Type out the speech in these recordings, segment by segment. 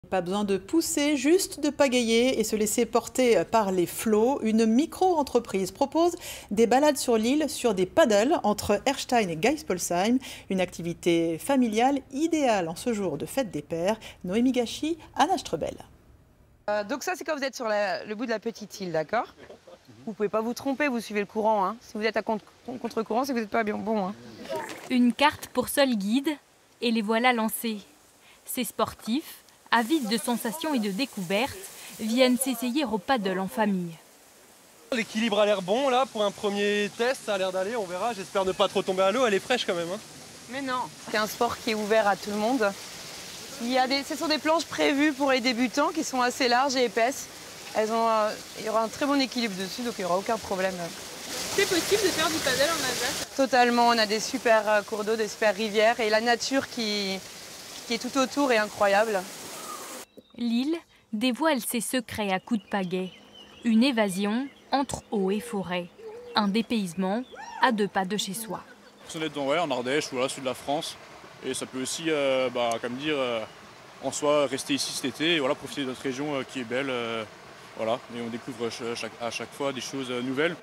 Pas besoin de pousser, juste de pagayer et se laisser porter par les flots. Une micro-entreprise propose des balades sur l'île sur des paddles entre Erstein et Geispolsheim. Une activité familiale idéale en ce jour de fête des pères. Noémie Gachy, Anna Strebel. Donc ça, c'est quand vous êtes sur le bout de la petite île, d'accord? Vous pouvez pas vous tromper, vous suivez le courant. Hein. Si vous êtes à contre-courant, c'est que vous n'êtes pas bien bon. Hein. Une carte pour seul guide et les voilà lancés. Ces sportifs, avides de sensations et de découvertes, viennent s'essayer au paddle en famille. L'équilibre a l'air bon là pour un premier test, ça a l'air d'aller, on verra. J'espère ne pas trop tomber à l'eau, elle est fraîche quand même. Hein. Mais non, c'est un sport qui est ouvert à tout le monde. Ce sont des planches prévues pour les débutants qui sont assez larges et épaisses. Il y aura un très bon équilibre dessus, donc il n'y aura aucun problème. C'est possible de faire du paddle en Alsace? Totalement, on a des super cours d'eau, des super rivières et la nature qui est tout autour est incroyable. L'île dévoile ses secrets à coups de pagaie. Une évasion entre eau et forêt. Un dépaysement à 2 pas de chez soi. En Ardèche ou là, sud de la France. Et ça peut aussi, comme dire, en soi, rester ici cet été et voilà, profiter de notre région qui est belle. Voilà, et on découvre à chaque fois des choses nouvelles.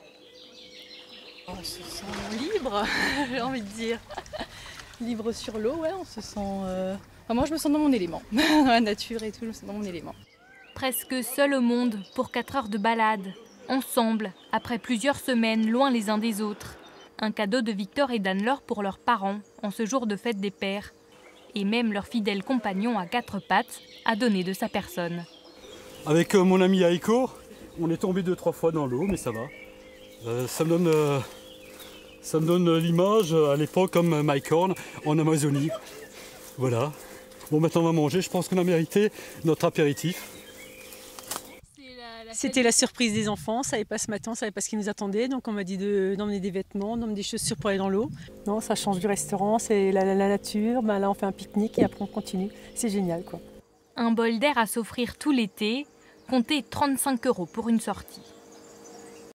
On se sent libre, j'ai envie de dire. Libre sur l'eau, ouais, on se sent... moi, je me sens dans mon élément. Dans la nature et tout, je me sens dans mon élément. Presque seul au monde pour 4 heures de balade. Ensemble, après plusieurs semaines, loin les uns des autres. Un cadeau de Victor et d'Anne-Laure pour leurs parents, en ce jour de fête des pères. Et même leur fidèle compagnon à 4 pattes a donné de sa personne. Avec mon ami Aiko, on est tombé 2-3 fois dans l'eau, mais ça va. Ça me donne l'image à l'époque comme Mike Horn en Amazonie. Voilà. Bon, maintenant on va manger, je pense qu'on a mérité notre apéritif. C'était la surprise des enfants, on ne savait pas ce matin, on ne savait pas ce qui nous attendait, donc on m'a dit d'emmener des vêtements, d'emmener des chaussures pour aller dans l'eau. Non, ça change du restaurant, c'est la nature, là on fait un pique-nique et après on continue, c'est génial quoi. Un bol d'air à s'offrir tout l'été, comptez 35 € pour une sortie.